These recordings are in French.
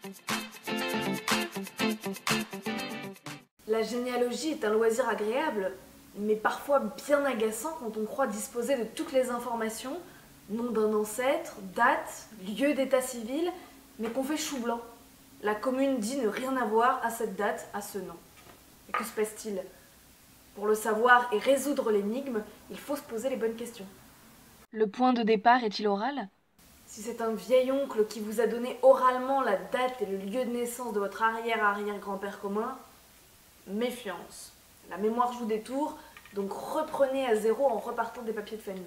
La généalogie est un loisir agréable, mais parfois bien agaçant quand on croit disposer de toutes les informations, nom d'un ancêtre, date, lieu d'état civil, mais qu'on fait chou blanc. La commune dit ne rien avoir à cette date, à ce nom. Et que se passe-t-il? Pour le savoir et résoudre l'énigme, il faut se poser les bonnes questions. Le point de départ est-il oral? Si c'est un vieil oncle qui vous a donné oralement la date et le lieu de naissance de votre arrière-arrière-grand-père commun, méfiance. La mémoire joue des tours, donc reprenez à zéro en repartant des papiers de famille.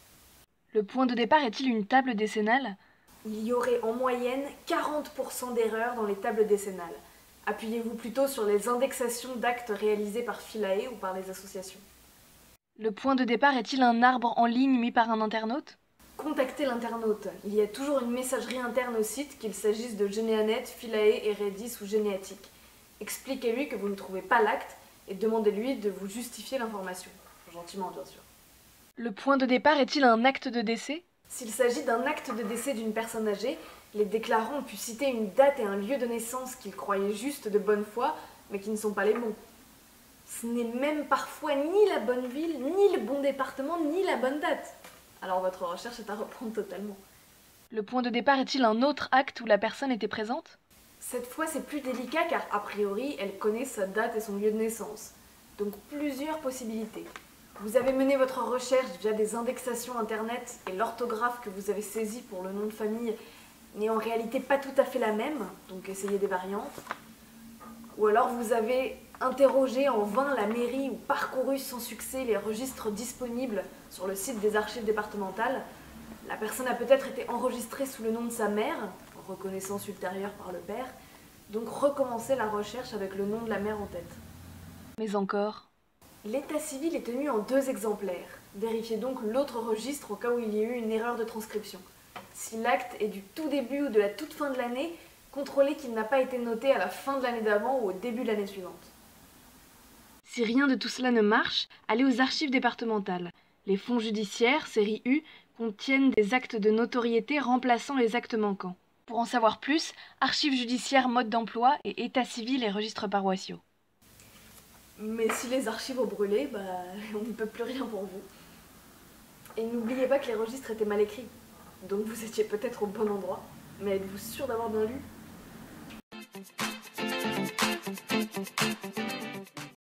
Le point de départ est-il une table décennale? Il y aurait en moyenne 40% d'erreurs dans les tables décennales. Appuyez-vous plutôt sur les indexations d'actes réalisés par Philae ou par les associations. Le point de départ est-il un arbre en ligne mis par un internaute? Contactez l'internaute. Il y a toujours une messagerie interne au site, qu'il s'agisse de Geneanet, Philae, Eredis ou Généatique. Expliquez-lui que vous ne trouvez pas l'acte et demandez-lui de vous justifier l'information. Gentiment, bien sûr. Le point de départ est-il un acte de décès? S'il s'agit d'un acte de décès d'une personne âgée, les déclarants ont pu citer une date et un lieu de naissance qu'ils croyaient juste de bonne foi, mais qui ne sont pas les bons. Ce n'est même parfois ni la bonne ville, ni le bon département, ni la bonne date. Alors votre recherche est à reprendre totalement. Le point de départ est-il un autre acte où la personne était présente? Cette fois, c'est plus délicat car, a priori, elle connaît sa date et son lieu de naissance. Donc plusieurs possibilités. Vous avez mené votre recherche via des indexations internet et l'orthographe que vous avez saisie pour le nom de famille n'est en réalité pas tout à fait la même, donc essayez des variantes. Ou alors vous avez interrogé en vain la mairie ou parcouru sans succès les registres disponibles sur le site des archives départementales. La personne a peut-être été enregistrée sous le nom de sa mère, reconnaissance ultérieure par le père, donc recommencez la recherche avec le nom de la mère en tête. Mais encore. L'état civil est tenu en 2 exemplaires. Vérifiez donc l'autre registre au cas où il y a eu une erreur de transcription. Si l'acte est du tout début ou de la toute fin de l'année, contrôlez qu'il n'a pas été noté à la fin de l'année d'avant ou au début de l'année suivante. Si rien de tout cela ne marche, allez aux archives départementales. Les fonds judiciaires, série U, contiennent des actes de notoriété remplaçant les actes manquants. Pour en savoir plus, archives judiciaires, mode d'emploi et état civil et registres paroissiaux. Mais si les archives ont brûlé, on ne peut plus rien pour vous. Et n'oubliez pas que les registres étaient mal écrits. Donc vous étiez peut-être au bon endroit, mais êtes-vous sûr d'avoir bien lu ?